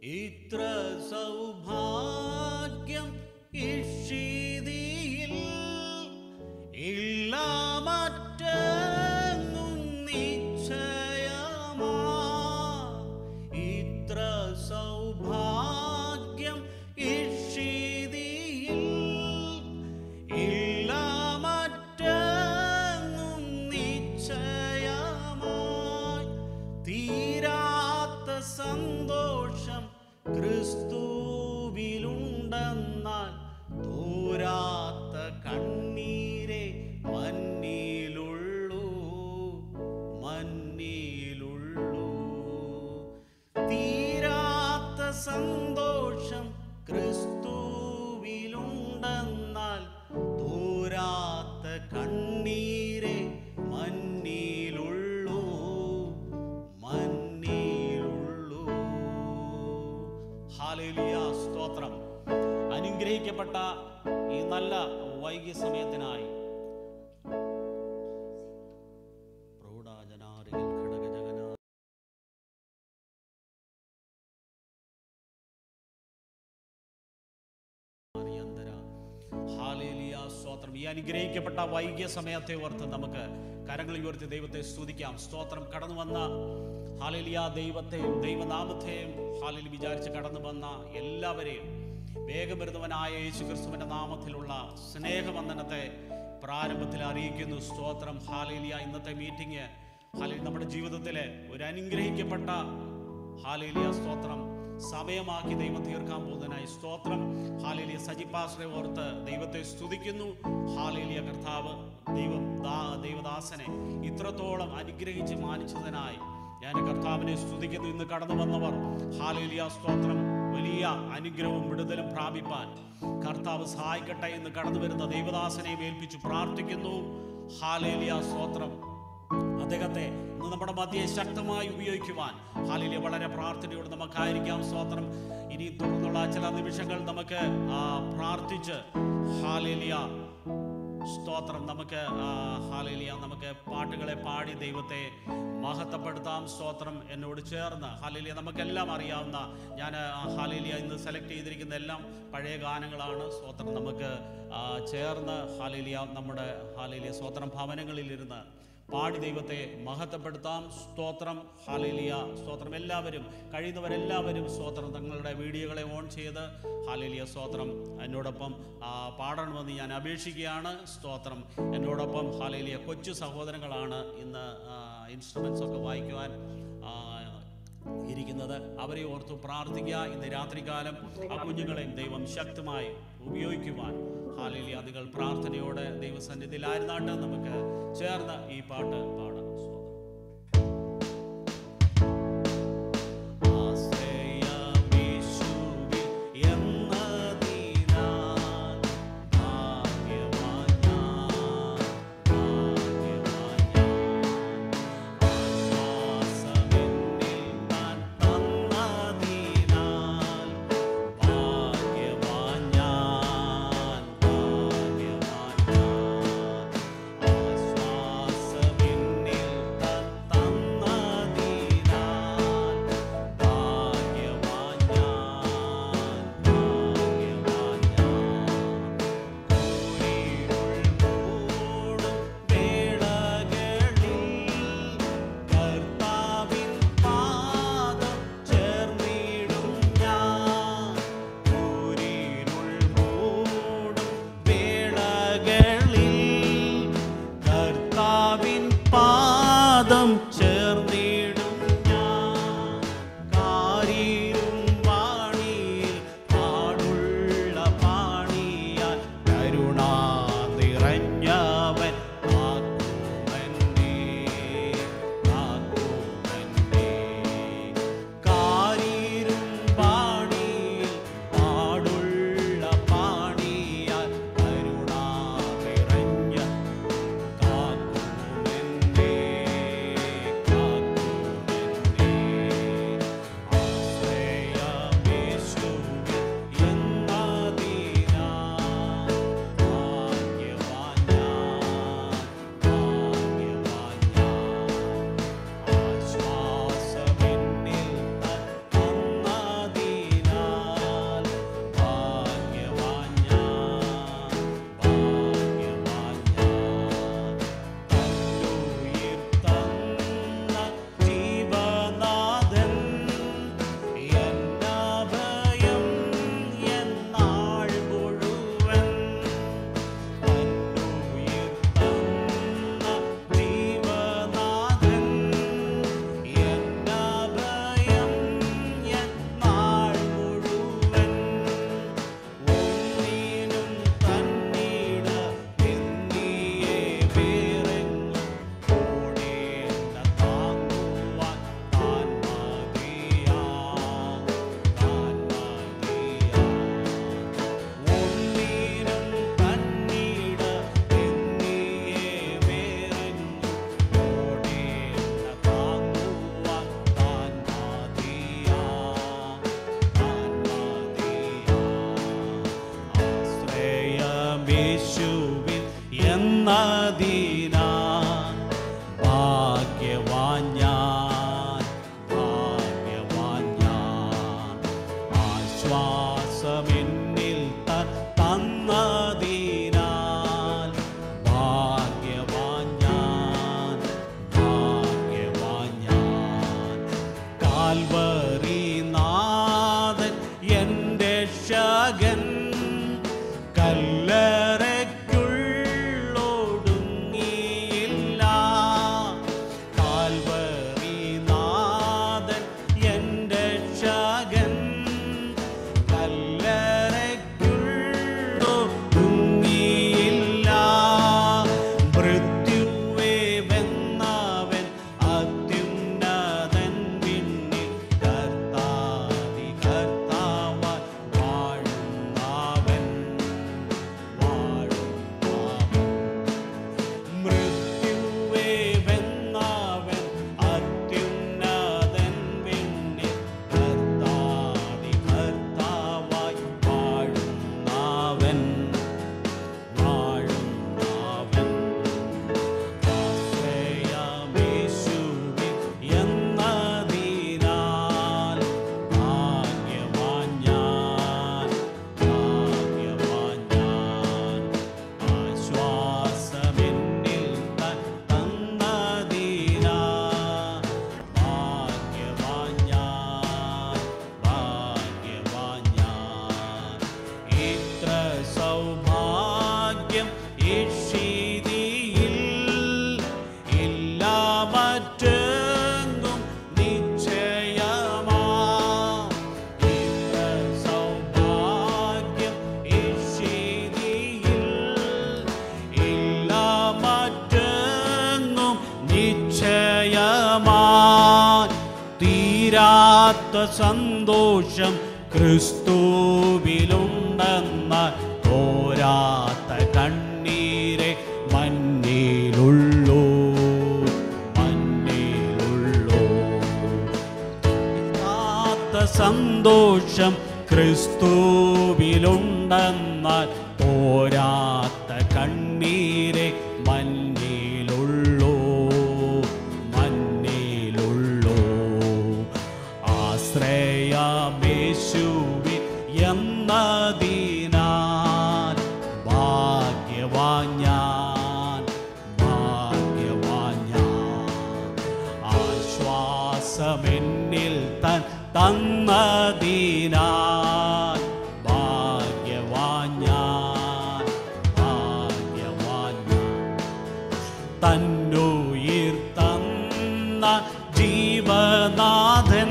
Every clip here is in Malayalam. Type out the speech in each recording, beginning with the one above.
ഇത്ര സൗഭാഗ്യം ഇഷിതിയിൽ ഇല്ല മറ്റെങ്ങും നിശ്ചയമാ. ഇത്ര സൗഭാഗ്യം ഇഷിതിയിൽ ഇല്ല മറ്റെങ്ങും നിശ്ചയമായി. തീരാത്ത സന്തോഷം ക്രിസ്തുവിലുണ്ടെന്നാൽ തോരാത്ത കണ്ണീരെ മന്നിലുള്ളൂ. തീരാത്ത സന്തോഷം ക്രിസ്തുവിലുണ്ടെന്നാൽ തോരാത്ത കണ്ണീരെ മന്നിലുള്ളൂ. ഹല്ലേലൂയ, സ്തോത്രം. അനുഗ്രഹിക്കപ്പെട്ട ഈ നല്ല വൈകിയ സമയത്തിനായി ഹല്ലേലൂയ, സ്തോത്രം. ഈ അനുഗ്രഹിക്കപ്പെട്ട വൈകിയ സമയത്തെ ഓർത്ത് നമുക്ക് കരങ്ങളിൽ ഉയർത്തി ദൈവത്തെ സ്തുതിക്കാം. സ്തോത്രം. കടന്നു വന്ന ഹല്ലേലൂയ ദൈവത്തെയും ദൈവനാമത്തെയും ഹല്ലേലൂയ വിചാരിച്ച് കടന്നു വന്ന എല്ലാവരെയും വേഗം വരുന്നവനായ യേശുക്രിസ്തുവിന്റെ നാമത്തിലുള്ള സ്നേഹവന്ദനത്തെ പ്രാരംഭത്തിൽ അറിയിക്കുന്നു. സ്തോത്രം. ഹല്ലേലൂയ. ഇന്നത്തെ മീറ്റിംഗ് ഹല്ലേലൂയ നമ്മുടെ ജീവിതത്തിലെ ഒരു അനുഗ്രഹിക്കപ്പെട്ട ഹല്ലേലൂയ സ്തോത്രം സമയമാക്കി ദൈവം തീർക്കാൻ പോകുന്നതിനായി സ്തോത്രം. ഹല്ലേലൂയ. സജി പാസ്റ്ററെ ഓർത്ത് ദൈവത്തെ സ്തുതിക്കുന്നു. ഹല്ലേലൂയ. കർത്താവ് ദൈവദാസനെ ഇത്രത്തോളം അനുഗ്രഹിച്ച് മാനിച്ചതിനായി ഞാൻ കർത്താവിനെ സ്തുതിക്കുന്നു. ഇന്ന് കടന്നു വന്നവർ ഹല്ലേലൂയ സ്തോത്രം വലിയ അനുഗ്രഹവും വിടുതലും പ്രാപിപ്പാൻ കർത്താവ് സഹായിക്കട്ടെ എന്ന് കടന്നു വരുന്ന ദൈവദാസനെ ഏൽപ്പിച്ചു പ്രാർത്ഥിക്കുന്നു. ഹല്ലേലൂയ സ്തോത്രം. അദ്ദേഹത്തെ ഇന്ന് നമ്മുടെ മധ്യയെ ശക്തമായി ഉപയോഗിക്കുവാൻ ഹല്ലേലൂയ വളരെ പ്രാർത്ഥനയോട് നമുക്കായിരിക്കാം. സ്തോത്രം. ഇനി തുടർന്നുള്ള ചില നിമിഷങ്ങൾ നമുക്ക് പ്രാർത്ഥിച്ച് ഹല്ലേലൂയ സ്തോത്രം നമുക്ക് ഹല്ലേലൂയ നമുക്ക് പാട്ടുകളെ പാടി ദൈവത്തെ മഹത്വപ്പെടുത്താം. സ്തോത്രം. എന്നോട് ചേർന്ന് ഹല്ലേലൂയ നമുക്കെല്ലാം അറിയാവുന്ന ഞാൻ ഹല്ലേലൂയ ഇന്ന് സെലക്ട് ചെയ്തിരിക്കുന്ന എല്ലാം പഴയ ഗാനങ്ങളാണ്. സ്തോത്രം. നമുക്ക് ചേർന്ന് ഹല്ലേലൂയ നമ്മുടെ ഹല്ലേലൂയ സ്തോത്രം ഭവനങ്ങളിലിരുന്ന് പാടി ദൈവത്തെ മഹത്വപ്പെടുത്താം. സ്തോത്രം. ഹല്ലേലൂയ സ്തോത്രം. എല്ലാവരും കഴിയുന്നവരെല്ലാവരും സ്തോത്രം തങ്ങളുടെ വീഡിയോകളെ ഓൺ ചെയ്ത് ഹല്ലേലൂയ സ്തോത്രം എന്നോടൊപ്പം പാടണമെന്ന് ഞാൻ അപേക്ഷിക്കുകയാണ്. സ്തോത്രം. എന്നോടൊപ്പം ഹല്ലേലൂയ കൊച്ചു സഹോദരങ്ങളാണ് ഇന്ന് ഇൻസ്ട്രുമെൻസ് ഒക്കെ വായിക്കുവാൻ ഇരിക്കുന്നത്. അവരെ ഓർത്ത് പ്രാർത്ഥിക്കുക. ഇന്ന് രാത്രികാലം ആ കുഞ്ഞുങ്ങളെയും ദൈവം ശക്തമായി ഉപയോഗിക്കുവാൻ ഹല്ലേലൂയ നിങ്ങൾ പ്രാർത്ഥനയോടെ ദൈവസന്നിധിയിലായിരുന്നാട്ട് നമുക്ക് ചേർന്ന് ഈ പാട്ട് പാടാം. ആശ്വാസമെന്നിൽ തീരാത്ത സന്തോഷം ക്രിസ്തുവിലുണ്ടെന്നാൽ തോരാത്ത കണ്ണീരെ മന്നിലുള്ളൂ, മന്നിലുള്ളൂ. തീരാത്ത സന്തോഷം ക്രിസ്തുവിലുണ്ടെന്നാൽ തോരാത്ത കണ്ണീരെ മന്നിലുള്ളൂ, മന്നിലുള്ളൂ. ആശ്രയമേശുവിൽ എന്നതിനാൽ ഭാഗ്യവാൻ ഞാൻ, ഭാഗ്യവാൻ ഞാൻ. ആശ്വാസമെന്നിൽ തന്നതിനാൽ ഭാഗ്യവാൻ ഞാൻ, ഭാഗ്യവാൻ ഞാൻ. തന്നുയിർ തന്ന ജീവനാഥൻ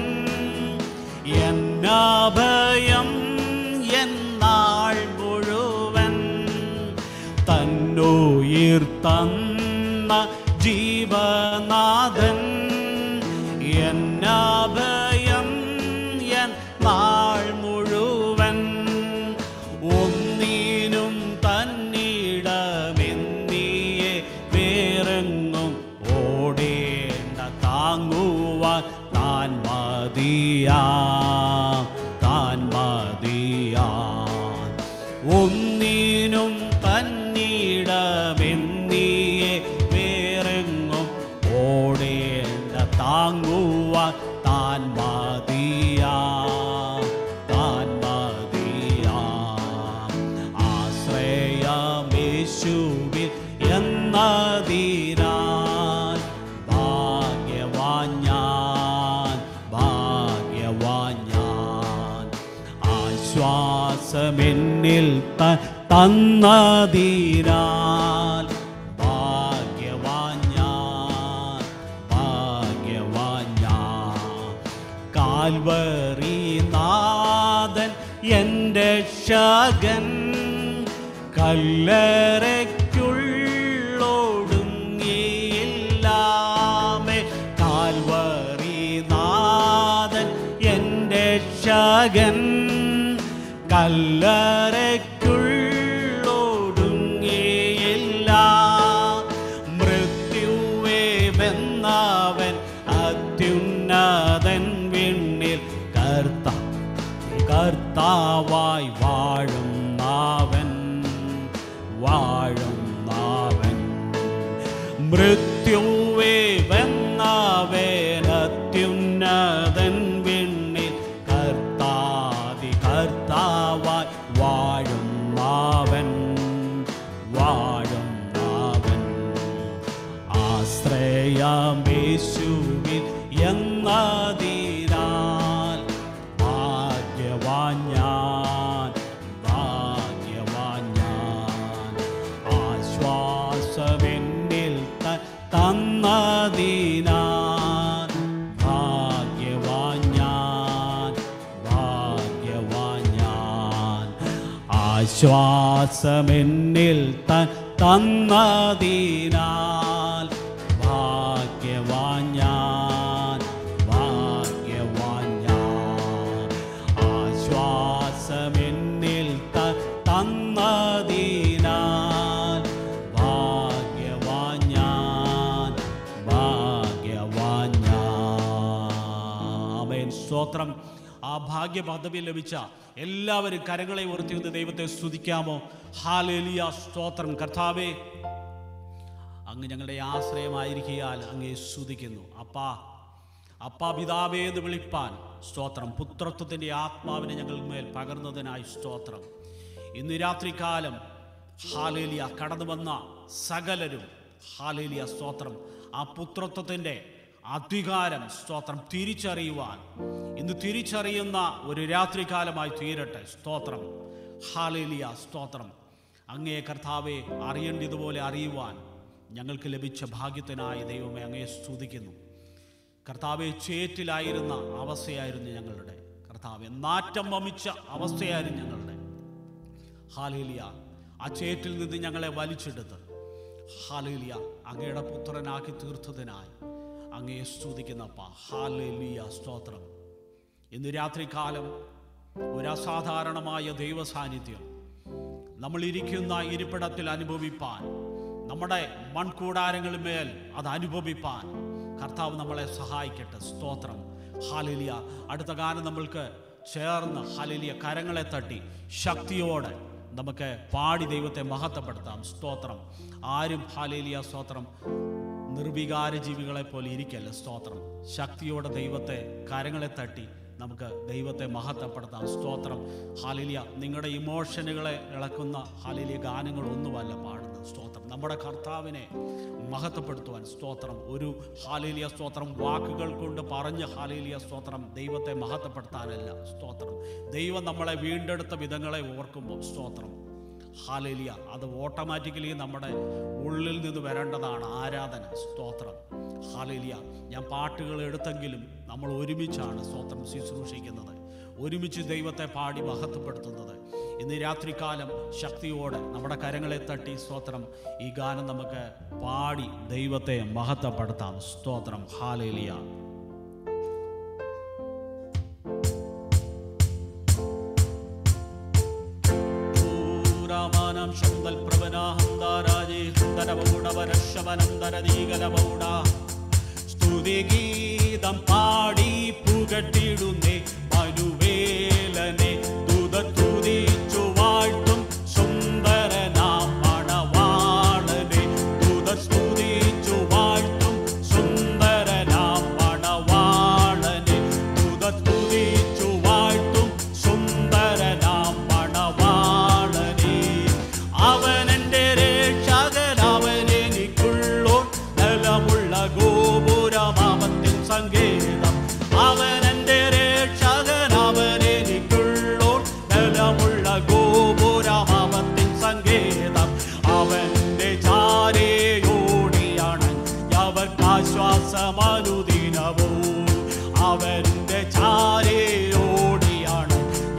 എന്നഭയം എന്നാൾ മുഴുവൻ. തന്നുയിർ തന്ന ജീവനാഥൻ എന്നഭയം എന്നാൾ മുഴുവൻ. ഒന്നിനും തന്നിടമെന്നിയെ വേറെങ്ങും ഓടേണ്ട താങ്ങുവാൻ താൻ മതിയാ, താൻ മതിയാ. ഒന്നിനും തന്നിടമെന്നിയെ വേറെങ്ങും ഓടേണ്ട താങ്ങുവാൻ താൻ മതിയാ, താൻ മതിയാ. ആശ്രയമേശുവിൽ എന്നതിനാൽ ഭാഗ്യവാൻ ഞാൻ, ഭാഗ്യവാൻ ഞാൻ. ആശ്വാസമെന്നിൽ തന്നതിനാൽ ഭാഗ്യവാൻ ഞാൻ, ഭാഗ്യവാൻ ഞാൻ. കാൽവറി നാഥൻ എൻ്റെ രക്ഷകൻ കല്ലറയ്ക്കുള്ളൊടുങ്ങിയില്ലാമേ. കാൽവറി നാഥൻ എൻ്റെ രക്ഷകൻ കല്ലറയ്ക്കുള്ളൊടുങ്ങിയില്ല. മൃത്യുവേ വെന്നവൻ അത്യുന്നതൻ വിണ്ണിൽ കർത്താവായി വാഴുന്നവൻ, വാഴുന്നവൻ. മൃത്യുവേ വെന്നവൻ അത്യുന്നതൻ വിണ്ണിൽ കർത്താവായി വാഴുന്നവൻ, വാഴുന്നവൻ. ആശ്രയമേശുവിൽ എന്നതിനാൽ ഭാഗ്യവാൻ ഞാൻ, ഭാഗ്യവാൻ ഞാൻ. ആശ്വാസമെന്നിൽ തന്നതിനാൽ ഭാഗ്യവാൻ ഞാൻ, ഭാഗ്യവാൻ ഞാൻ. ആശ്വാസമെന്നിൽ തന്നതിനാൽ ഭാഗ്യവാൻ ഞാൻ, ഭാഗ്യവാൻ ഞാൻ. ആശ്വാസമെന്നിൽ തന്നതിനാൽ ഭാഗ്യവാൻ ഞാൻ, ഭാഗ്യവാൻ ഞാൻ. ആമേൻ. സ്തോത്രം. ആ ഭാഗ്യ പദവി ലഭിച്ച എല്ലാവരും കരങ്ങളെ ഉയർത്തി ദൈവത്തെ സ്തുതിക്കാമോ? ഹല്ലേലൂയ. സ്തോത്രം. കർത്താവേ, അങ്ങ് ഞങ്ങളുടെ ആശ്രയമായിരിക്കാൽ അങ്ങേ സ്തുതിക്കുന്നു. അപ്പാ, അപ്പാ പിതാവേ എന്ന് വിളിപ്പാൻ സ്തോത്രം. പുത്രത്വത്തിൻ്റെ ആത്മാവിനെ ഞങ്ങൾ മേൽ പകർന്നതിനായി സ്തോത്രം. ഇന്ന് രാത്രികാലം ഹല്ലേലൂയ കടന്നു വന്ന സകലരും ഹല്ലേലൂയ സ്തോത്രം ആ പുത്രത്വത്തിൻ്റെ അധികാരം സ്തോത്രം തിരിച്ചറിയുവാൻ ഇന്ന് തിരിച്ചറിയുന്ന ഒരു രാത്രികാലമായി തീരട്ടെ. സ്തോത്രം. ഹല്ലേലൂയ സ്തോത്രം. അങ്ങേ കർത്താവെ അറിയേണ്ടതുപോലെ അറിയുവാൻ ഞങ്ങൾക്ക് ലഭിച്ച ഭാഗ്യത്തിനായി ദൈവമേ അങ്ങയെ സ്തുതിക്കുന്നു. കർത്താവെ, ചേറ്റിലായിരുന്ന അവസ്ഥയായിരുന്നു ഞങ്ങളുടെ. കർത്താവെ, നാറ്റം വമിച്ച അവസ്ഥയായിരുന്നു ഞങ്ങളുടെ. ഹല്ലേലൂയ. ആ ചേറ്റിൽ നിന്ന് ഞങ്ങളെ വലിച്ചെടുത്ത് ഹല്ലേലൂയ അങ്ങയുടെ പുത്രനാക്കി തീർത്തതിനായി അങ്ങയെ സ്തുതിക്കുന്നപ്പ. ഹല്ലേലൂയ, സ്തോത്രം. ഇന്ന് രാത്രികാലം ഒരു അസാധാരണമായ ദൈവ സാന്നിധ്യം നമ്മൾ ഇരിക്കുന്ന ഇരിപ്പിടത്തിൽ അനുഭവിപ്പാൻ, നമ്മുടെ മൺകൂടാരങ്ങളിന്മേൽ അത് അനുഭവിപ്പാൻ കർത്താവ് നമ്മളെ സഹായിക്കട്ടെ. സ്തോത്രം. ഹല്ലേലൂയ. അടുത്ത ഗാനം നമ്മൾക്ക് ചേർന്ന് ഹല്ലേലൂയ കരങ്ങളെ തട്ടി ശക്തിയോടെ നമുക്ക് പാടി ദൈവത്തെ മഹത്വപ്പെടുത്താം. സ്തോത്രം. ആരും ഹല്ലേലൂയ സ്തോത്രം നിർവികാര ജീവികളെ പോലെ ഇരിക്കല്ല. സ്തോത്രം. ശക്തിയോടെ ദൈവത്തെ കരങ്ങളെ തട്ടി നമുക്ക് ദൈവത്തെ മഹത്വപ്പെടുത്താം. സ്തോത്രം. ഹല്ലേലൂയ. നിങ്ങളുടെ ഇമോഷനുകളെ ഇളക്കുന്ന ഹല്ലേലൂയ ഗാനങ്ങളൊന്നുമല്ല പാടുന്നത്. സ്തോത്രം. നമ്മുടെ കർത്താവിനെ മഹത്വപ്പെടുത്തുവാൻ. സ്തോത്രം. ഒരു ഹല്ലേലൂയ സ്തോത്രം വാക്കുകൾ കൊണ്ട് പറഞ്ഞ് ഹല്ലേലൂയ സ്തോത്രം ദൈവത്തെ മഹത്വപ്പെടുത്താനല്ല. സ്തോത്രം. ദൈവം നമ്മളെ വീണ്ടെടുത്ത വിധങ്ങളെ ഓർക്കുമ്പോൾ സ്തോത്രം ഹല്ലേലൂയ അത് ഓട്ടോമാറ്റിക്കലി നമ്മുടെ ഉള്ളിൽ നിന്ന് വരേണ്ടതാണ് ആരാധന. സ്തോത്രം. ഹല്ലേലൂയ. ഞാൻ പാട്ടുകൾ എടുത്തെങ്കിലും നമ്മൾ ഒരുമിച്ചാണ് സ്തോത്രം ശുശ്രൂഷിക്കുന്നത്, ഒരുമിച്ച് ദൈവത്തെ പാടി മഹത്വപ്പെടുത്തുന്നത്. ഇന്ന് രാത്രികാലം ശക്തിയോടെ നമ്മുടെ കരങ്ങളെ തട്ടി സ്തോത്രം ഈ ഗാനം നമുക്ക് പാടി ദൈവത്തെ മഹത്വപ്പെടുത്താം. സ്തോത്രം. ഹല്ലേലൂയ. സ്തുതിഗീതം പാടി പുകട്ടിടുന്നേ മനുവേലനെ ദൂതസ്തുതിച്ചു വാഴ്ത്തും സുന്ദരനാം മണവാളനെ. ദൂതസ്തുതിച്ചു വാഴ്ത്തും സുന്ദരനാം മണവാളനെ. ദൂതസ്തുതിച്ചു വാഴ്ത്തും സുന്ദരനാം മണവാളനെ. അവനെന്റെ രക്ഷകൻ, അവനെനിക്കുള്ളോൻ, ബലമുള്ള ഗോപുരമാമത്തിൻ സങ്കേതം. അവനെന്റെ രക്ഷകൻ, അവനെനിക്കുള്ളോൻ, ബലമുള്ള ഗോപുരമാമത്തിൻ സങ്കേതം. അവന്റെ ചാരയോടിയാണ് അവർക്കാശ്വാസമനുദിനവും. അവന്റെ ചാരയോടിയാണ്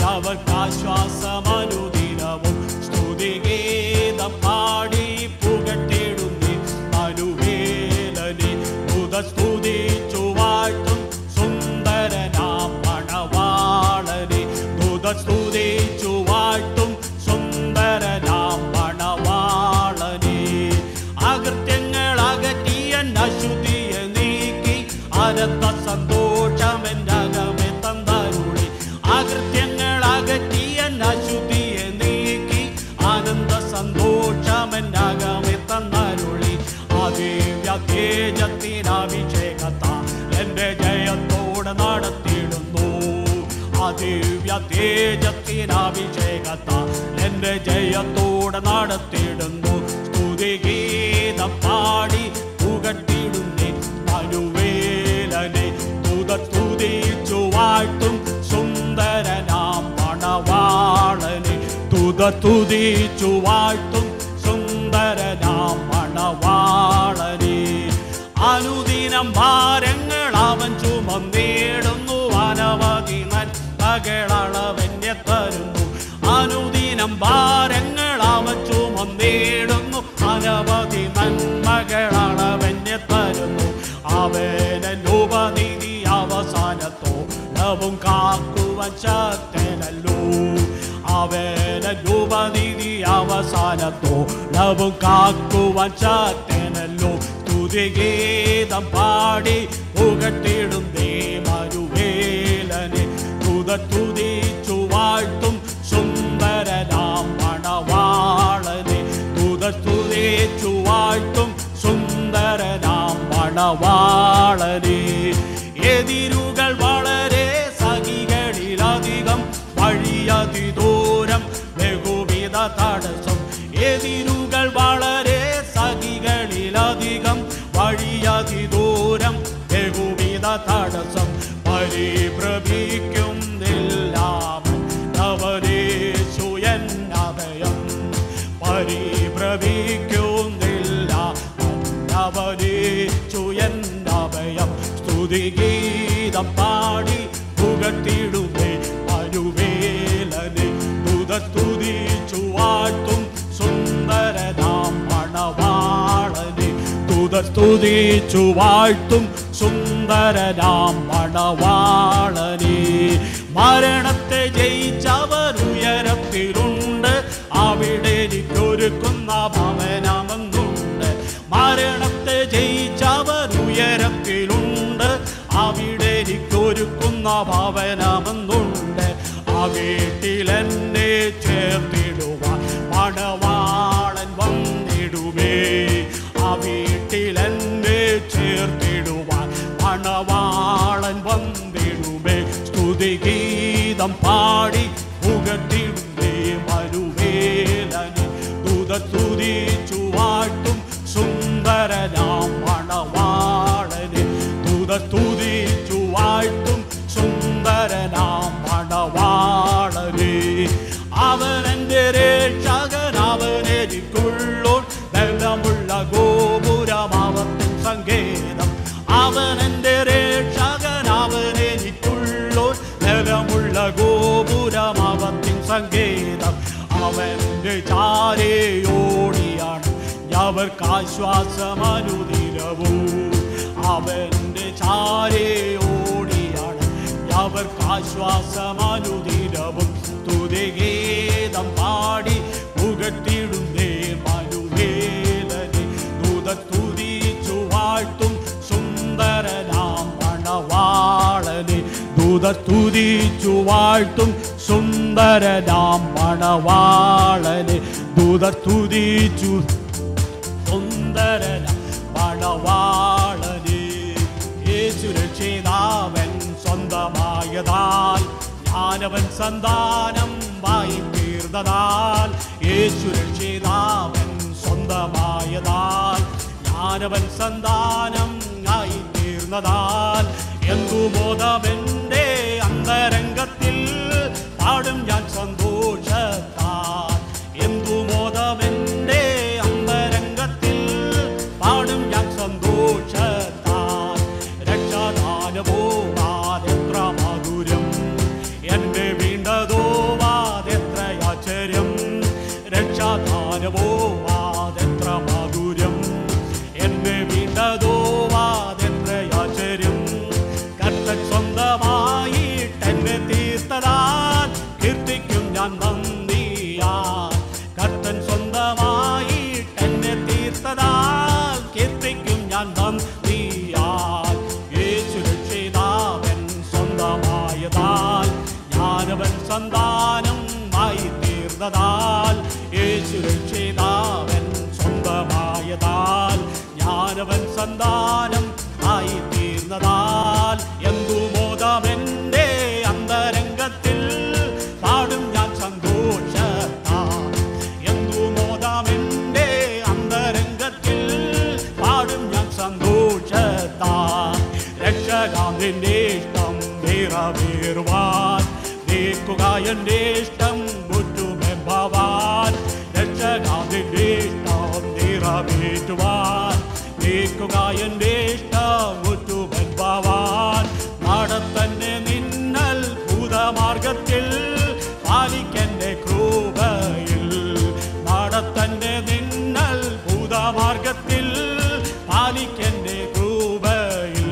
അവർക്കാശ്വാസമനുദിനവും. സ്തുതിഗീതം പാടി പുകട്ടിടുന്നേ മനുവേലനെ. ദൂതസ്തുതിച്ചു വാഴ്ത്തും സുന്ദരനാം മണവാളനെ. ദൂതസ്തുതിച്ചു വാഴ്ത്തും സുന്ദരനാം മണവാളനെ. അകൃത്യങ്ങൾ അകറ്റിയൻ അശുദ്ധിയെ നീക്കി അനന്ത സന്തോഷമെന്നകമെ തന്നരുളി. അകൃത്യങ്ങൾ അകറ്റിയൻ അശുദ്ധിയെ നീക്കി ആനന്ദ സന്തോഷമെന്നകമെ തന്നരുളി. ദിവ്യ തേജത്തിനഭിഷേകത്താൽ എന്റെ ജയത്തോടെ നടത്തിയിടുന്നു. ദിവ്യ തേജത്തിനഭിഷേകത്താൽ എന്റെ ജയത്തോടെ നടത്തിയിടുന്നു. സ്തുതിഗീതം പാടി പുകട്ടിടുന്നേ മനുവേലനെ. ദൂതസ്തുതിച്ചു വാഴ്ത്തും സുന്ദരനാം മണവാളനെ. ദൂതസ്തുതിച്ചു വാഴ്ത്തും സുന്ദരനാം മണവാളനെ. അനുദിനം ഭാരങ്ങൾ അവൻ ചുമന്നിടുന്നു. അനവധി നന്മകളവനെ തരുന്നു. അനുദിനം ഭാരങ്ങൾ അവൻ ചുമന്നിടുന്നു. അനവധി നന്മകളവനെ തരുന്നു. അവനുപനിധി അവസാനത്തോളവും കാക്കുവാൻ ശക്തനല്ലോ. അവനുപനിധി അവസാനത്തോളവും കാക്കുവാൻ ശക്തനല്ലോ. സ്തുതിഗീതം പാടി പുകട്ടിടുന്നേ മനുവേലനെ. ദൂതസ്തുതിച്ചു വാഴ്ത്തും സുന്ദരനാം മണവാളനെ. ദൂതസ്തുതിച്ചു വാഴ്ത്തും സുന്ദരനാം മണവാളനെ. എതിരുകൾ വളരെ സഖികളിലധികം, വഴിയതിദൂരം ബഹുവിധ തടസ്സം. എതിരുകൾ വളരെ സഖികളിലധികം, വഴിയതിദൂരം ബഹുവിധ തടസ്സം. പരിഭ്രമിക്കുന്നില്ലാമൻ അവനേശു എന്നഭയം. പരിഭ്രമിക്കുന്നില്ല അവനേശു എന്നഭയം. സ്തുതിഗീതം പാടി പുകട്ടിടുന്നേ മനുവേലനെ. ദൂതസ്തുതിച്ചു വാഴ്ത്തും സുന്ദരനാം മണവാളനെ. ദൂതസ്തുതിച്ചു വാഴ്ത്തും സുന്ദരനാം മണവാളനേ. മരണത്തെ ജയിച്ചവൻ ഉയരത്തിലുണ്ട്, അവിടെ എനിക്കൊരുക്കുന്ന ഭവനമെന്നുണ്ട്. മരണത്തെ ജയിച്ചവൻ ഉയരത്തിലുണ്ട്, അവിടെ എനിക്കൊരുക്കുന്ന ഭവനമെന്നുണ്ട്. ആ വീട്ടിലെന്നെ ചേർത്തിടുവാൻ മണവാളൻ വന്നിടുമേ. ആ വീട്ടിലെന്നെ ചേർത്തിടുവാൻ മണവാളൻ വന്നിടുമേ. സ്തുതിഗീതം പാടി പുകഴ്ത്തിടുമേ മരുവേലനെ. ദൂതസ്തുതിച്ചു വാഴ്ത്തും സുന്ദരനാം മണവാളനെ. ദൂതസ്തുതിച്ചു വാഴ്ത്തും സുന്ദരനാം മണവാളനെ. അവനെന്റെ രക്ഷകൻ, അവനെനിക്കുള്ളോൻ, ബലമുള്ള ഗോപുരമാവത്തിൻ സങ്കേതം. അവനെന്റെ രക്ഷകൻ, അവനെനിക്കുള്ളോൻ, ബലമുള്ള ഗോപുരമാവത്തിൻ സങ്കേതം. അവന്റെ ചാരയോടിയാണ് അവർക്കാശ്വാസമനുദിനവും. അവന്റെ ചാരയോടിയാണ് അവർക്കാശ്വാസമനുദിനവും. സ്തുതിഗീതം പാടി പുകഴ്ത്തിടുന്നേ മനുവേലനെ. ദൂതസ്തുതിച്ചു വാഴ്ത്തും സുന്ദരനാം മണവാളനെ. ദൂതസ്തുതിച്ചു വാഴ്ത്തും സുന്ദരനാം മണവാളനെ. ദൂതസ്തുതിച്ചു സുന്ദരനാം മണവാളനെ. യേശു രക്ഷിതാവൻ സ്വന്തമായതാൽ ഞാനവൻ സന്താനം വായി തീർന്നതാൽ. യേശു രക്ഷിതാവൻ സ്വന്തമായതാൽ ഞാനവൻ സന്താനം ആയി തീർന്നതാൽ. എന്തു ബോധമെന്റെ അന്തരംഗത്തിൽ പാടും ഞാൻ സന്തോഷത്താൽ. എന്തു ബോധമെന്റെ അന്തരംഗത്തിൽ പാടും ഞാൻ സന്തോഷത്താൽ. രക്ഷാദാനമോവാതെത്ര മധുരം, എന്നെ വീണ്ടതോവാതെത്ര ആശ്ചര്യം. രക്ഷാദാനമോവാതെത്ര മധുരം, എന്നെ വീണ്ടതോവാതെത്ര ആശ്ചര്യം. കർത്തൻ സ്വന്തമായിട്ടെന്നെ തീർത്തതാൽ കീർത്തിക്കും ഞാൻ നന്ദിയാൽ. കർത്തൻ സ്വന്തമായിട്ടെന്നെ തീർത്തതാൽ കീർത്തിക്കും ഞാൻ നന്ദിയാൽ. യേശു രക്ഷിതാവൻ സ്വന്തമായതാൽ ഞാനവൻ സന്താനം ആയി തീർന്നതാൽ. യേശു രക്ഷിതാവൻ സ്വന്തമായതാൽ ഞാനവൻ സന്താനം ആയി തീർന്നതാൽ. എന്തു മോദമെന്റെ അന്തരംഗത്തിൽ പാടും ഞാൻ സന്തോഷത്താൽ. എന്തു മോദമെന്റെ അന്തരംഗത്തിൽ പാടും ഞാൻ സന്തോഷത്താൽ. രക്ഷകാം നിന്റെ ഇഷ്ടം നിറവേറുവാൻ, നീക്കുക എന്റെ ഇഷ്ടം മുറ്റുമെമ്പവാൻ. രക്ഷകാം നിന്റെ ഇഷ്ടം നിറവേറ്റുവാൻ, നീക്കുക എന്റെ ഇഷ്ടം മുറ്റുമെമ്പവാൻ. നടത്തന്നെ നിന്നൽ ഭൂതമാർഗത്തിൽ പാലിക്കെന്റെ കൃപയിൽ. നടത്തന്നെ നിന്നൽ ഭൂതമാർഗത്തിൽ പാലിക്കെന്റെ കൃപയിൽ.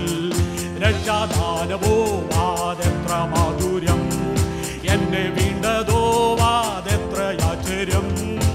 രക്ഷാദാനമോവാതെത്ര മാധുര്യം, എന്നെ വീണ്ടതോവാതെത്ര ആശ്ചര്യം.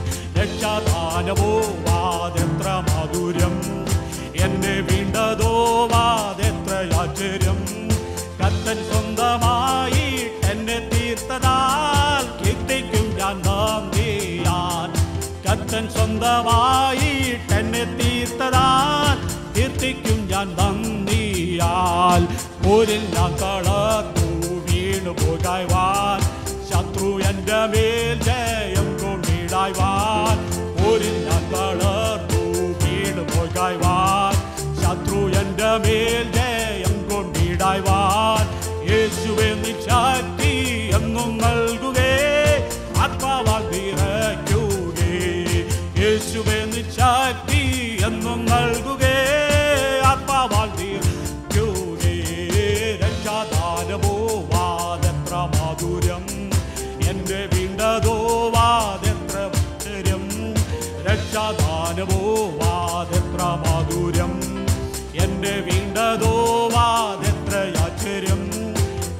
രക്ഷാദാനമോവാതെത്ര മാധുര്യം, എന്നെ വീണ്ടതോവാതെത്ര ആശ്ചര്യം. കർത്തൻ സ്വന്തമായിട്ടെന്നെ തീർത്തതാൽ കീർത്തിക്കും ഞാൻ നന്ദിയാൽ. കർത്തൻ സ്വന്തമായിട്ടെന്നെ തീർത്തതാൽ കീർത്തിക്കും ഞാൻ നന്ദിയാൽ. പോരിൽ ഞാൻ തളർന്നു വീണു പോകായ്വാൻ, ശത്രു എൻ്റെ മേൽ ജയം കൊണ്ടിടായ്വാൻ. പോരിൽ ഞാൻ തളർന്നു വീണു പോകായ്വാൻ, ശത്രു എൻ്റെ മേൽ ജയം കൊണ്ടിടായ്വാൻ. യേശുവേ നീ ശക്തി എന്നും നൽകുകേ, ആത്മാവാൽ നിറയ്ക്കുകേ. യേശുവേ നീ ശക്തി എന്നും നൽകുകേ, ആത്മാവാൽ നിറയ്ക്കുകേ. രക്ഷാദാനമോവാതെത്ര മാധുര്യം, എന്നെ വീണ്ടതോവാതെത്ര ആശ്ചര്യം. രക്ഷാദാനമോവാതെത്ര മാധുര്യം, എന്നെ വീണ്ടതോവാ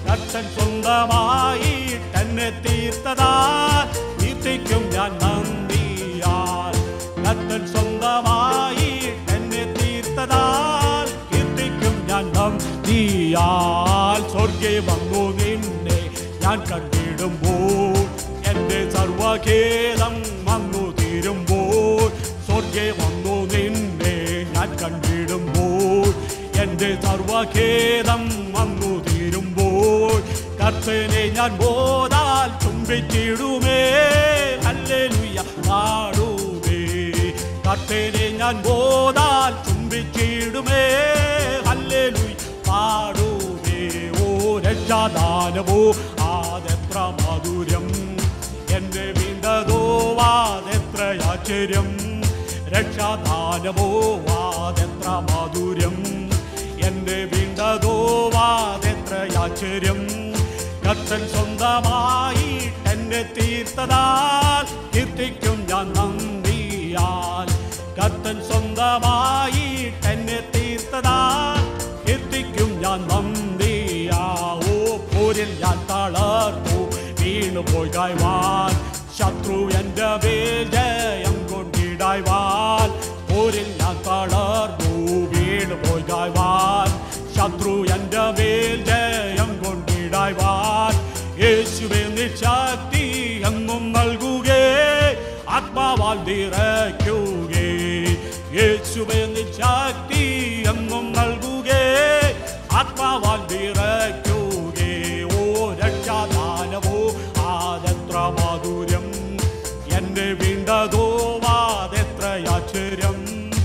കർത്തൻ സ്വന്തമായി തന്നെ തീർത്തതാൽ കീർത്തിക്കും ഞാൻ നന്ദിയാൽ. കർത്തൻ സ്വന്തമായി തന്നെ തീർത്തതാൽ കീർത്തിക്കും ഞാൻ നന്ദിയാൽ. സ്വർഗേ വന്നു നിന്നെ ഞാൻ കണ്ടിടുമ്പോൾ എൻ്റെ സർവഖേദം വന്നു തീരുമ്പോൾ. സ്വർഗേ വന്നു നിന്നെ ഞാൻ കണ്ടിടുമ്പോൾ എൻ്റെ സർവഖേദം വന്നു തീരുമ്പോൾ. കർത്തനെ ഞാൻ ബോധാൽ ചുംബിച്ചിടുമേ ഹല്ലേലൂയ പാടുമേ. കർത്തനെ ഞാൻ ബോധാൽ ചുംബിച്ചിടുമേ ഹല്ലേലൂയ പാടുമേ. ഓ രക്ഷാദാനമോ അതെത്ര മധുരം, എൻ്റെ വീണ്ടതോ അതെത്ര ആശ്ചര്യം. രക്ഷാദാനമോ അതെത്ര മധുരം, എൻ്റെ വീണ്ടതോ അതെത്ര ആശ്ചര്യം. കർത്തൻ സ്വന്തമായി എന്നെ തീർത്തതാൽ കീർത്തിക്കും ഞാൻ നന്ദിയാൽ. കർത്തൻ സ്വന്തമായി എന്നെ തീർത്തതാൽ കീർത്തിക്കും ഞാൻ നന്ദിയാ. ഓ പോരിൽ ഞാൻ തളർന്നു വീണുപോയി കായ്വാൻ, ശത്രു എൻ്റെ മേൽ ജയം കൊണ്ടിടായ്വാൻ. പോരിൽ ഞാൻ തളർന്നു വീണുപോയി കായ്വാൻ, ശത്രു എൻ്റെ മേൽ ജയം കൊണ്ടിടായ്വാൻ. യേശുവേ നിശക്തി എങ്ങും നൽകുകേ, ആത്മാവാൽ നിറയ്ക്കുകേ. യേശുവേ നിശക്തി എങ്ങും നൽകുകേ, ആത്മാവാൽ നിറയ്ക്കുകേ. ഓ രക്ഷാദാനമോ അതെത്ര മധുരം, എന്നെ വീണ്ടതോ അതെത്ര ആശ്ചര്യം.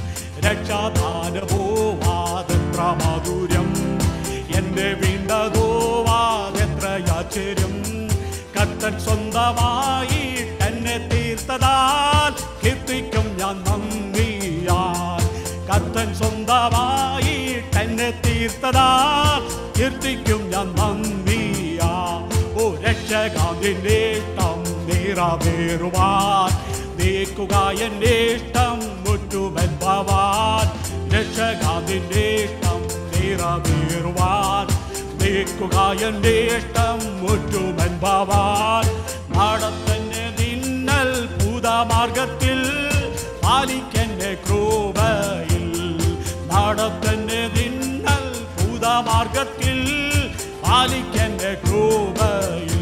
രക്ഷാദാനമോ അതെത്ര മധുരം, എന്നെ വീണ്ടതോ അതെത്ര ആശ്ചര്യം. കർത്തൻ സ്വന്തമായി എന്നെ തീർത്തതാൽ കീർത്തിക്കും ഞാൻ നന്ദിയാൽ. കർത്തൻ സ്വന്തമായി എന്നെ തീർത്തതാൽ കീർത്തിക്കും ഞാൻ നന്ദിയാ. ഓ രക്ഷകാതിൻ്റെ ഇഷ്ടം നിറവേറുവാൻ നീക്കുക എൻ്റെ ഇഷ്ടം മുറ്റുമെൻ ഭവാൻ. രക്ഷകാതിൻ്റെ ഇഷ്ടം നിറവേറുവാൻ നീക്കുക എൻ്റെ ഇഷ്ടം മുറ്റുമെൻ ഭവാൻ. നടത്തന്നെ നിന്നൽ ഭൂതമാർഗത്തിൽ പാലിക്കെന്നെ കൃപയിൽ. നടത്തന്നെ നിന്നൽ ഭൂതമാർഗത്തിൽ പാലിക്കെന്നെ കൃപയിൽ.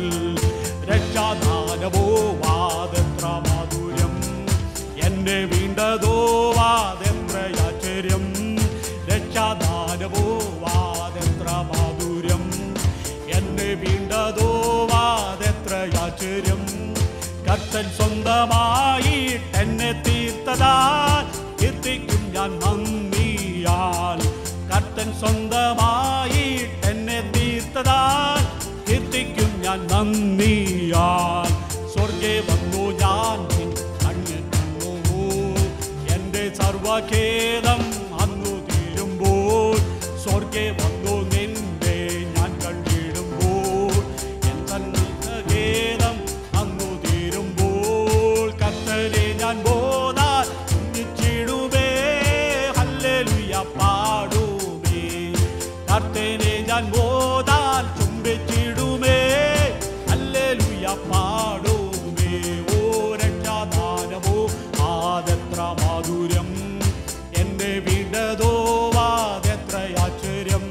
രക്ഷാദാനമോ അതെത്ര മധുരം, എന്നെ വീണ്ടതോ അതെത്ര ആശ്ചര്യം. രക്ഷാദാനമോ അതെത്ര മധുരം, എന്നെ വീണ്ടതോ അതെത്ര ആശ്ചര്യം. കർത്തൻ സ്വന്തമായി എന്നെ തീർത്തതാൽ കീർത്തിക്കും ഞാൻ നന്ദിയാൽ. കർത്തൻ സ്വന്തമായി എന്നെ തീർത്തതാൽ കീർത്തിക്കും ഞാൻ നന്ദിയാൽ. സ്വർഗേ വന്നു ഞാൻ കണ്ണു, എൻ്റെ സർവഖേദം അന്നു തീരുമ്പോൾ. സ്വർഗേ വന്നു നിന്നെ ഞാൻ കണ്ടിടുമ്പോൾ എൻ്റെ ഖേദം അന്നു തീരുമ്പോൾ. കർത്തനെ ഞാൻ ബോധാൽ ചുംബിച്ചിടുമേ ഹല്ലേലൂയ പാടുമേ. കർത്തനെ ഞാൻ ബോധാൽ ചുംബിച്ചിടുമേ ഹല്ലേലൂയ പാടുമേ. ഓ രക്ഷാദാനമോ അതെത്ര മധുരം, എന്നെ വീണ്ടതോ അതെത്ര ആശ്ചര്യം.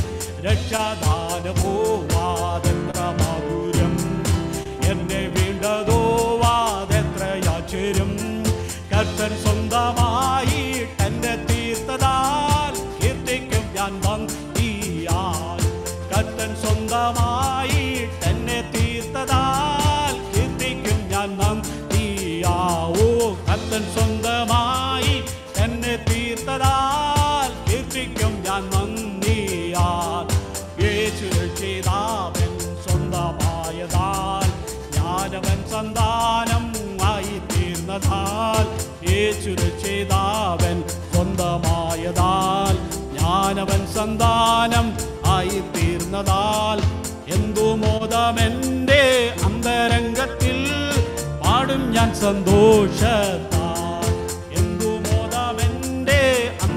രക്ഷാദാനമോ അതെത്ര മധുരം, എന്നെ വീണ്ടതോ അതെത്ര ആശ്ചര്യം. കർത്തൻ സ്വന്തമായി എന്നെ തീർത്തതാൽ കീർത്തിക്കും ഞാൻ നന്ദിയാൽ. കർത്തൻ സ്വന്തമായി എന്നെ തീർത്തതാൽ കീർത്തിക്കും ഞാൻ നന്ദിയാ. ഓ കർത്തൻ സ്വന്തമായി എന്നെ തീർത്തതാൽ കീർത്തിക്കും ഞാൻ നന്ദിയാൽ. യേശു രക്ഷിതാവൻ സ്വന്തമായതാൽ ഞാനവൻ സന്താനം ആയി തീർന്നതാൽ. യേശു രക്ഷിതാവൻ സ്വന്തമായതാൽ ഞാനവൻ സന്താനം ആയി തീർന്നതാൽ. എന്തു മോദമെൻ്റെ അന്തരംഗത്തിൽ പാടും ഞാൻ സന്തോഷത്താൽ. എന്തു മോദമെൻ്റെ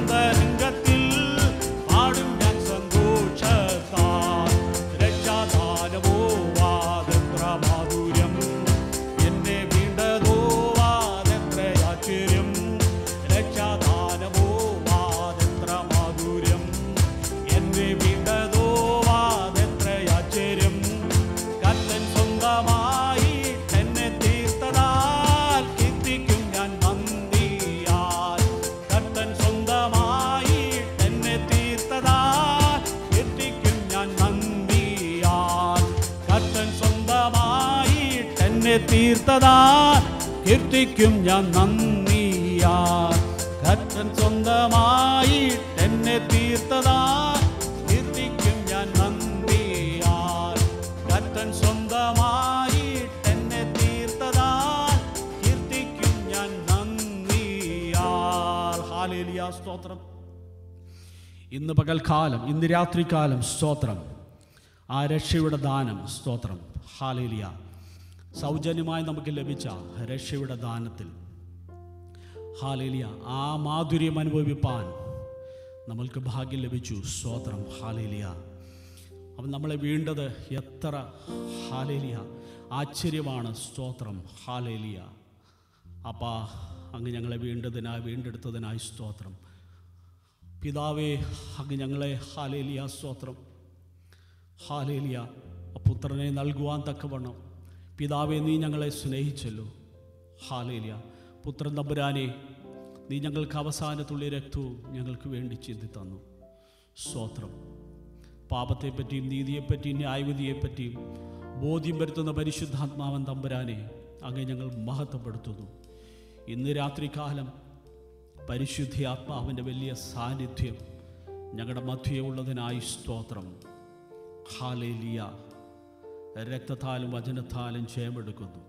അന്തരംഗത്തിൽ പാടും ഞാൻ സന്തോഷത്താൽ. രക്ഷാദാനമോ എന്നെ തീർത്തതാൽ കീർത്തിക്കും ഞാൻ നന്ദിയാൽ. കർത്തൻ സ്വന്തമായിട്ട് എന്നെ തീർത്തതാൽ കീർത്തിക്കും ഞാൻ നന്ദിയാൽ. കർത്തൻ സ്വന്തമായിട്ട് എന്നെ തീർത്തതാൽ കീർത്തിക്കും ഞാൻ നന്ദിയാൽ. ഹല്ലേലൂയ, സ്തോത്രം. ഇന്ന് പകൽക്കാലം, ഇന്ന് രാത്രികാലം, സ്തോത്രം, ആ രക്ഷയുടെ ദാനം, സ്തോത്രം, ഹല്ലേലൂയ, സൗജന്യമായി നമുക്ക് ലഭിച്ച രക്ഷയുടെ ദാനത്തിൽ, ഹല്ലേലൂയ, ആ മാധുര്യം അനുഭവിപ്പാൻ നമ്മൾക്ക് ഭാഗ്യം ലഭിച്ചു. സ്തോത്രം, ഹല്ലേലൂയ. അപ്പം നമ്മളെ വീണ്ടത് എത്ര, ഹല്ലേലൂയ, ആശ്ചര്യമാണ്. സ്തോത്രം, ഹല്ലേലൂയ. അപ്പാ, അങ്ങ് ഞങ്ങളെ വീണ്ടെടുത്തതിനായി സ്തോത്രം. പിതാവേ, അങ്ങ് ഞങ്ങളെ, ഹല്ലേലൂയ, സ്തോത്രം, ഹല്ലേലൂയ, പുത്രനെ നൽകുവാൻ തക്കവണ്ണം പിതാവേ നീ ഞങ്ങളെ സ്നേഹിച്ചല്ലോ. ഹല്ലേലൂയ. പുത്രൻ തമ്പുരാനെ, നീ ഞങ്ങൾക്ക് അവസാനത്തുള്ള രക്തവും ഞങ്ങൾക്ക് വേണ്ടി ചിന്തി തന്നു. സ്തോത്രം. പാപത്തെപ്പറ്റിയും നീതിയെപ്പറ്റിയും ന്യായവിധിയെപ്പറ്റിയും ബോധ്യം വരുത്തുന്ന പരിശുദ്ധാത്മാവൻ തമ്പുരാനെ അങ്ങ് ഞങ്ങൾ മഹത്വപ്പെടുത്തുന്നു. ഇന്ന് രാത്രികാലം പരിശുദ്ധി ആത്മാവിൻ്റെ വലിയ സാന്നിധ്യം ഞങ്ങളുടെ മധ്യേ ഉള്ളതിനായി സ്തോത്രം. ഹല്ലേലൂയ. രക്തത്താലും വചനത്താലും ജയമെടുക്കുന്നു.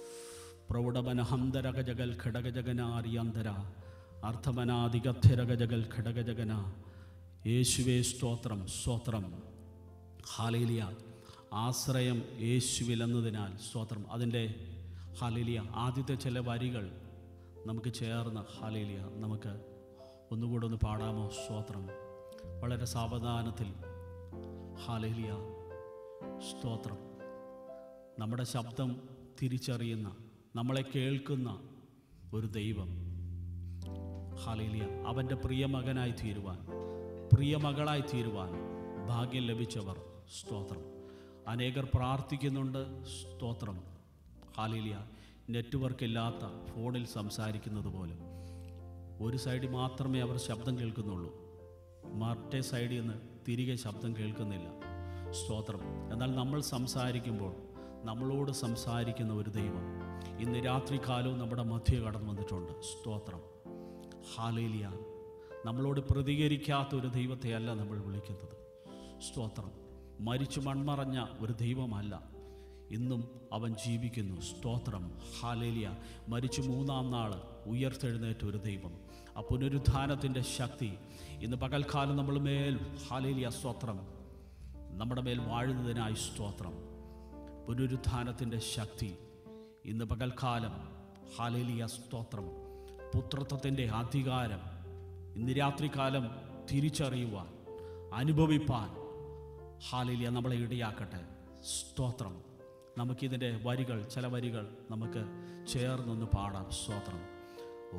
പ്രൗഢമനഹന്തരകജകൽ ഘടകജഗനാരിയന്തര അർത്ഥമനാധികഥരകജകൽ ഘടകജഗന. യേശുവേ സ്തോത്രം, സ്തോത്രം, ഹല്ലേലൂയ. ആശ്രയം യേശുവിലെന്നതിനാൽ സ്തോത്രം. അതിൻ്റെ ഹല്ലേലൂയ ആദ്യത്തെ ചില വരികൾ നമുക്ക് ചേർന്ന് ഹല്ലേലൂയ നമുക്ക് ഒന്നുകൂടെ ഒന്ന് പാടാമോ? സ്തോത്രം. വളരെ സാവധാനത്തിൽ. ഹല്ലേലൂയ, സ്തോത്രം. നമ്മുടെ ശബ്ദം തിരിച്ചറിയുന്ന, നമ്മളെ കേൾക്കുന്ന ഒരു ദൈവം, ഹല്ലേലൂയ, അവൻ്റെ പ്രിയ മകനായി തീരുവാൻ, പ്രിയ മകളായി തീരുവാൻ ഭാഗ്യം ലഭിച്ചവർ, സ്തോത്രം. അനേകർ പ്രാർത്ഥിക്കുന്നുണ്ട്, സ്തോത്രം, ഹല്ലേലൂയ. നെറ്റ്വർക്ക് ഇല്ലാത്ത ഫോണിൽ സംസാരിക്കുന്നത് പോലെ ഒരു സൈഡിൽ മാത്രമേ അവർ ശബ്ദം കേൾക്കുന്നുള്ളൂ, മറ്റേ സൈഡിൽ നിന്ന് തിരികെ ശബ്ദം കേൾക്കുന്നില്ല, സ്തോത്രം. എന്നാൽ നമ്മൾ സംസാരിക്കുമ്പോൾ നമ്മളോട് സംസാരിക്കുന്ന ഒരു ദൈവം ഇന്ന് രാത്രികാലവും നമ്മുടെ മധ്യ കടന്നു വന്നിട്ടുണ്ട്, സ്തോത്രം, ഹല്ലേലൂയ. നമ്മളോട് പ്രതികരിക്കാത്ത ഒരു ദൈവത്തെയല്ല നമ്മൾ വിളിക്കുന്നത്, സ്തോത്രം. മരിച്ചു മൺമറഞ്ഞ ഒരു ദൈവമല്ല, ഇന്നും അവൻ ജീവിക്കുന്നു, സ്തോത്രം, ഹല്ലേലൂയ. മരിച്ചു 3-ാം നാൾ ഉയർത്തെഴുന്നേറ്റ ഒരു ദൈവം. ആ പുനരുത്ഥാനത്തിൻ്റെ ശക്തി ഇന്ന് പകൽക്കാലം നമ്മൾ മേൽ, ഹല്ലേലൂയ, സ്തോത്രം, നമ്മുടെ മേൽ വാഴുന്നതിനായി സ്തോത്രം. പുനരുത്ഥാനത്തിൻ്റെ ശക്തി ഇന്ന് പകൽക്കാലം, ഹല്ലേലൂയ, സ്തോത്രം. പുത്രത്വത്തിൻ്റെ അധികാരം ഇന്ന് രാത്രികാലം തിരിച്ചറിയുവാൻ, അനുഭവിപ്പാൻ, ഹല്ലേലൂയ, നമ്മളെ ഇടയാക്കട്ടെ, സ്തോത്രം. നമുക്കിതിൻ്റെ വരികൾ, ചില വരികൾ നമുക്ക് ചേർന്നൊന്ന് പാടാം, സ്തോത്രം. ഓ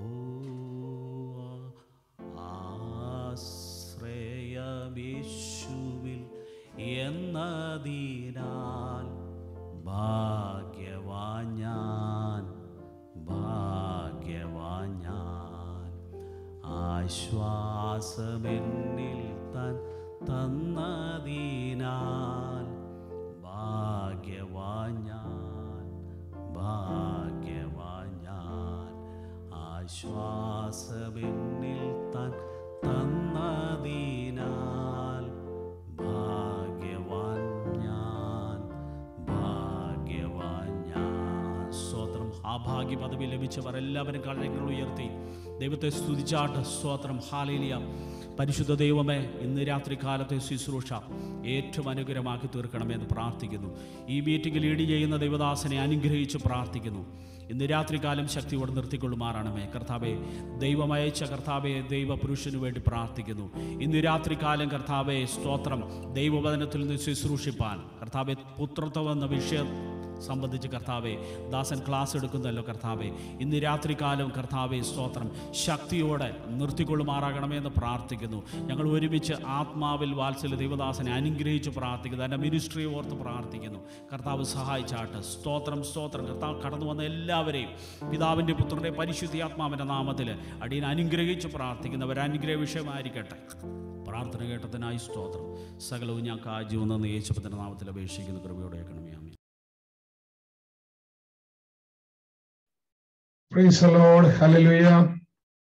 ആശ്രയമേശുവിൽ എന്നതിനാൽ ഭാഗ്യവാൻ ഞാൻ, ഭാഗ്യവാൻ ഞാൻ. ആശ്വാസമെന്നിൽ താൻ തന്നതിനാൽ ഭാഗ്യവാൻ ഞാൻ, ഭാഗ്യവാൻ ഞാൻ. ആശ്വാസമെന്നിൽ താൻ തന്നതിനാൽ ഭാഗ്യവാൻ ഞാൻ, ഭാഗ്യവാൻ ഞാൻ. സ്തോത്രം. ആ ഭാഗ്യ പദവി ലഭിച്ചവർ എല്ലാവരും കരങ്ങൾ ഉയർത്തി ദൈവത്തെ സ്തുതിച്ചാട്ട്, സ്തോത്രം, ഹല്ലേലൂയ. പരിശുദ്ധ ദൈവമേ, ഇന്ന് രാത്രി കാലത്തെ ശുശ്രൂഷ ഏറ്റവും അനുഗ്രഹമാക്കി തീർക്കണമെന്ന് പ്രാർത്ഥിക്കുന്നു. ഈ മീറ്റിംഗ് ലീഡ് ചെയ്യുന്ന ദൈവദാസനെ അനുഗ്രഹിച്ച് പ്രാർത്ഥിക്കുന്നു. ഇന്ന് രാത്രികാലം ശക്തിയോടെ നിർത്തിക്കൊള്ളുമാറാണമേ കർത്താവേ. ദൈവമയച്ച കർത്താവെ, ദൈവപുരുഷന് വേണ്ടി പ്രാർത്ഥിക്കുന്നു. ഇന്ന് രാത്രികാലം കർത്താവെ, സ്തോത്രം, ദൈവവചനത്തിൽ നിന്ന് ശുശ്രൂഷിപ്പാൻ കർത്താവെ, പുത്രത്വം എന്ന വിഷയം സംബന്ധിച്ച് കർത്താവെ ദാസൻ ക്ലാസ് എടുക്കുന്നല്ലോ കർത്താവെ. ഇന്ന് രാത്രികാലം കർത്താവെ, സ്തോത്രം, ശക്തിയോടെ നിർത്തിക്കൊള്ളുമാറാകണമെന്ന് പ്രാർത്ഥിക്കുന്നു. ഞങ്ങൾ ഒരുമിച്ച് ആത്മാവിൽ വാത്സല്യ ദൈവദാസനെ അനുഗ്രഹിച്ച് പ്രാർത്ഥിക്കുന്നു. എൻ്റെ മിനിസ്ട്രി ഓർത്ത് പ്രാർത്ഥിക്കുന്നു. കർത്താവ് സഹായിച്ചാട്ട്, സ്തോത്രം, സ്തോത്രം. കർത്താവ് കടന്നു വന്ന എല്ലാവരെയും പിതാവിൻ്റെ പുത്രൻ്റെ പരിശുദ്ധ ആത്മാവിൻ്റെ നാമത്തിൽ അടിയൻ അനുഗ്രഹിച്ച് പ്രാർത്ഥിക്കുന്നവർ അനുഗ്രഹ വിഷയമായിരിക്കട്ടെ. പ്രാർത്ഥന കേട്ടതിനായി സ്തോത്രം. സകലവും ഞാൻ കാഴ്ച യേശുവിൻ്റെ നാമത്തിൽ അപേക്ഷിക്കുന്ന കൃപയോടെ കേൾക്കണമേ. ആമേൻ. Praise the Lord. Hallelujah.